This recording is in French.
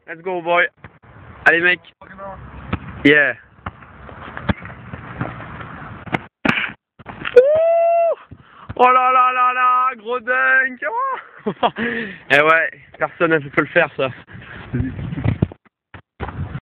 Let's go, boy. Allez, mec. Yeah. Oh là là là là, gros dunk. Oh. Eh ouais, personne ne peut le faire, ça.